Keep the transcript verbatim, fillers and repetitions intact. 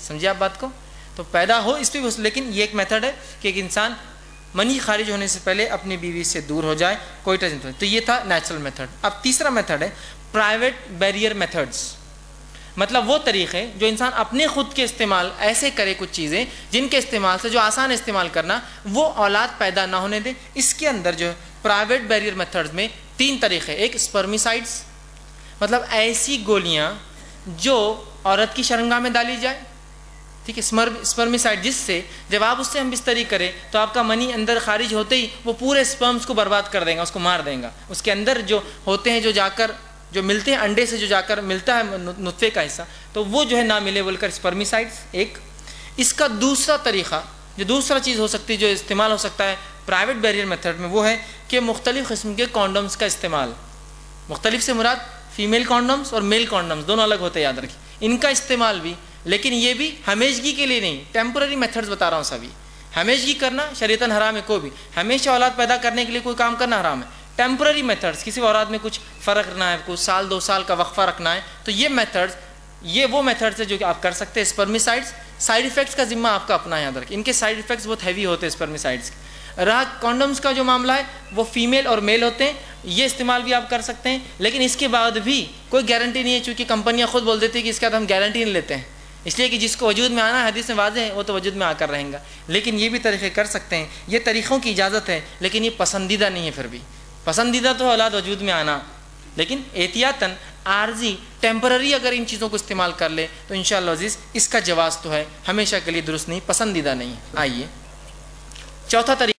سمجھے آپ بات کو؟ تو پیدا ہو اس پہ بھی، لیکن یہ ایک میتھڈ ہے کہ ایک انسان منی خارج ہونے سے پہلے اپنی بیوی سے دور ہو جائے، کوئی ٹچ نہیں۔ تو یہ تھا نیچرل میتھڈ۔ اب تیسرا میتھڈ ہے پرائیویٹ بیریئر میتھڈس، مطلب وہ طریقے جو انسان اپنے خود کے استعمال ایسے کرے کچھ چیزیں جن کے استعمال سے، جو آسان استعمال کرنا، وہ اولاد پیدا نہ ہونے دے۔ اس کے اندر جو پرائیویٹ بیریئر میتھڈز میں تین طریقے، ایک اسپرمیسائڈس، مطلب ایسی گولیاں جو عورت کی شرمگاہ میں ڈالی جائے، ٹھیک ہے، اسپرمیسائڈ، جس سے جب آپ اس سے ہم بستری کریں تو آپ کا منی اندر خارج ہوتے ہی وہ پورے اسپرمز کو برباد کر دیں گا، اس کو مار دیں گا۔ اس کے اندر جو ہوتے ہیں، جو جا کر جو ملتے ہیں انڈے سے، جو جا کر ملتا ہے نطفے کا حصہ، تو وہ جو ہے نہ ملے بول کر اسپرمیسائڈس ایک۔ اس کا دوسرا طریقہ، جو دوسرا چیز ہو سکتی ہے جو استعمال ہو سکتا ہے پرائیویٹ بیریئر میتھڈ میں، وہ ہے کہ مختلف قسم کے کانڈومز کا استعمال۔ مختلف سے مراد فیمیل کانڈومز اور میل کانڈومز دونوں الگ ہوتے ہیں، یاد رکھیں۔ ان کا استعمال بھی، لیکن یہ بھی ہمیشگی کے لیے نہیں، ٹیمپرری میتھڈز بتا رہا ہوں سبھی۔ ہمیشگی کرنا شریعتاً حرام ہے، کوئی بھی ہمیشہ اولاد پیدا کرنے کے لیے کوئی کام کرنا حرام ہے۔ ٹیمپرری میتھڈز، کسی اولاد میں کچھ فرق رکھنا ہے، کچھ سال دو سال کا وقفہ رکھنا ہے، تو یہ میتھڈز، یہ وہ میتھڈز ہے جو کہ آپ کر سکتے ہیں۔ اسپرمیسائڈس، سائیڈ ایفیکٹس کا ذمہ آپ کا اپنا ہے، یاد رکھیں، ان کے سائیڈ ایفیکٹس بہت ہیوی ہوتے ہیں اسپرمیسائڈس کے۔ رہا کانڈومز کا جو معاملہ ہے، وہ فیمیل اور میل ہوتے ہیں، یہ استعمال بھی آپ کر سکتے ہیں، لیکن اس کے بعد بھی کوئی گارنٹی نہیں ہے، چونکہ کمپنیاں خود بول دیتی ہیں کہ اس کے بعد ہم گارنٹی نہیں لیتے ہیں، اس لیے کہ جس کو وجود میں آنا ہے، حدیث میں واضح ہے، وہ تو وجود میں آ کر رہیں گا۔ لیکن یہ بھی طریقے کر سکتے ہیں، یہ طریقوں کی اجازت ہے، لیکن یہ پسندیدہ نہیں ہے۔ پھر بھی پسندیدہ تو اولاد وجود میں آنا، لیکن احتیاطاً عارضی ٹیمپرری اگر ان چیزوں کو استعمال کر لے تو انشاءاللہ عزیز اس کا جواز تو ہے، ہمیشہ کے لیے درست نہیں، پسندیدہ نہیں۔ آئیے چوتھا طریقہ